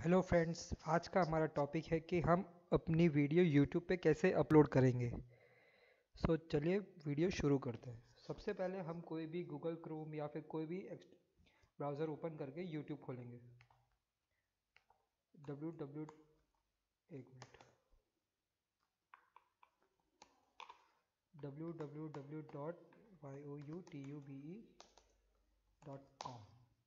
Hello friends, आज का हमारा टॉपिक है कि हम अपनी वीडियो यूट्यूब पे कैसे अपलोड करेंगे। चलिए वीडियो शुरू करते हैं। सबसे पहले हम कोई भी गूगल क्रोम या फिर कोई भी ब्राउज़र ओपन करके यूट्यूब खोलेंगे। www एक मिनट www.youtube.com।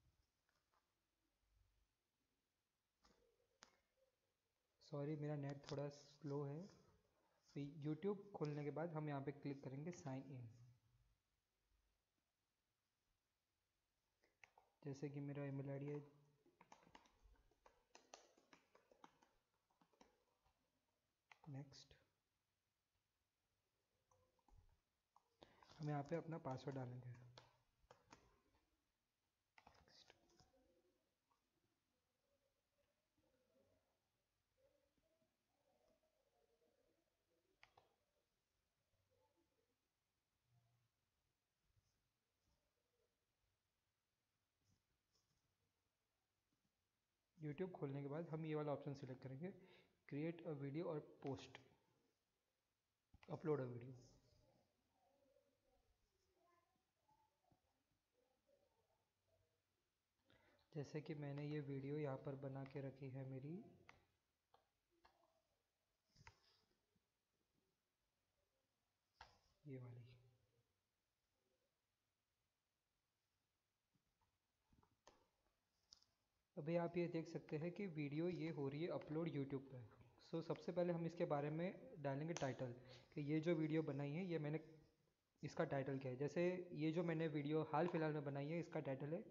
सॉरी, मेरा नेट थोड़ा स्लो है। तो यूट्यूब खोलने के बाद हम यहाँ पे क्लिक करेंगे साइन इन। जैसे कि मेरा ईमेल आईडी है नेक्स्ट। हम यहाँ पे अपना पासवर्ड डालेंगे। यूट्यूब खोलने के बाद हम ये वाला ऑप्शन सिलेक्ट करेंगे, क्रिएट अ वीडियो और पोस्ट, अपलोड अ वीडियो। जैसे कि मैंने ये वीडियो यहाँ पर बना के रखी है मेरी। ये वाली। अभी आप ये देख सकते हैं कि वीडियो ये हो रही है अपलोड यूट्यूब पे। सबसे पहले हम इसके बारे में डालेंगे टाइटल, कि ये जो वीडियो बनाई है ये मैंने, इसका टाइटल क्या है। जैसे ये जो मैंने वीडियो हाल फिलहाल में बनाई है, इसका टाइटल है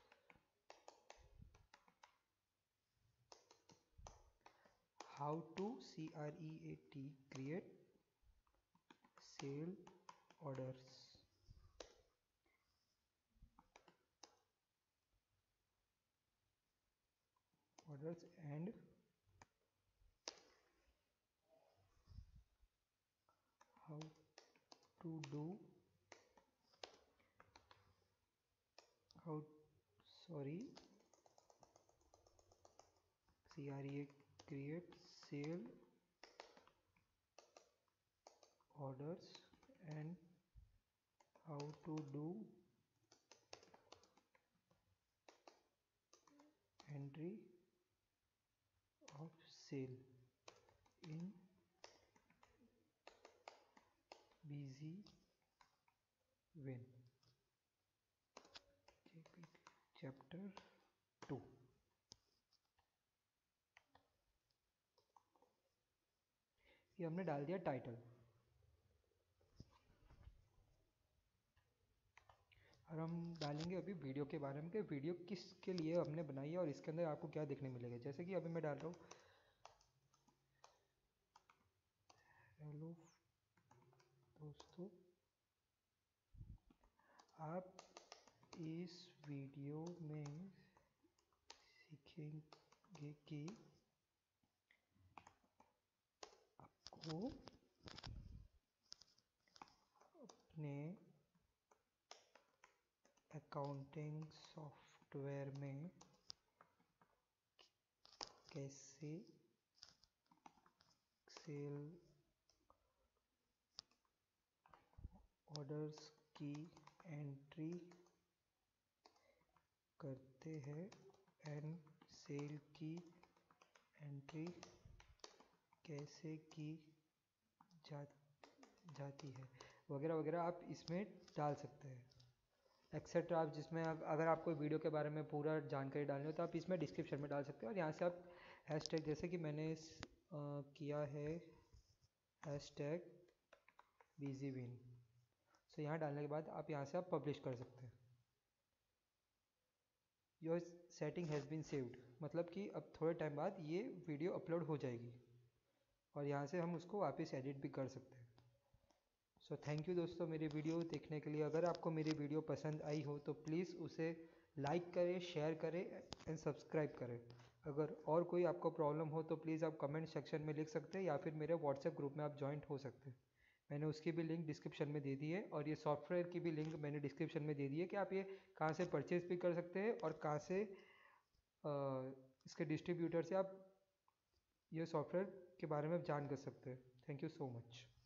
how to create sale orders and how to do how sorry create sale orders and how to do entry of sale in busy win chapter 2। ये हमने डाल दिया टाइटल। और हम डालेंगे अभी वीडियो के बारे में कि वीडियो किसके लिए हमने बनाई है और इसके अंदर आपको क्या देखने मिलेगा। जैसे कि अभी मैं डाल रहा हूँ, हेलो दोस्तों, आप इस वीडियो में सीखेंगे कि आपको अपने अकाउंटिंग सॉफ्टवेयर में कैसे सेल ऑर्डर्स की एंट्री करते हैं एंड सेल की एंट्री कैसे की जाती है, वगैरह वगैरह आप इसमें डाल सकते हैं। एक्सेट्रा आप जिसमें अगर आपको वीडियो के बारे में पूरा जानकारी डालनी हो तो आप इसमें डिस्क्रिप्शन में डाल सकते हैं। और यहाँ से आप हैशटैग, जैसे कि मैंने किया है हैशटैग बिजी विन, यहाँ डालने के बाद आप यहाँ से आप पब्लिश कर सकते हैं। Your setting has been saved, मतलब कि अब थोड़े टाइम बाद ये वीडियो अपलोड हो जाएगी और यहाँ से हम उसको वापस एडिट भी कर सकते हैं। थैंक यू दोस्तों मेरी वीडियो देखने के लिए। अगर आपको मेरी वीडियो पसंद आई हो तो प्लीज़ उसे लाइक करें, शेयर करें एंड सब्सक्राइब करें। अगर और कोई आपको प्रॉब्लम हो तो प्लीज़ आप कमेंट सेक्शन में लिख सकते हैं या फिर मेरे व्हाट्सएप ग्रुप में आप ज्वाइंट हो सकते हैं। मैंने उसकी भी लिंक डिस्क्रिप्शन में दे दी है और ये सॉफ्टवेयर की भी लिंक मैंने डिस्क्रिप्शन में दे दी है कि आप ये कहाँ से परचेज़ भी कर सकते हैं और कहाँ से इसके डिस्ट्रीब्यूटर से आप ये सॉफ्टवेयर के बारे में जान कर सकते हैं। Thank you so much.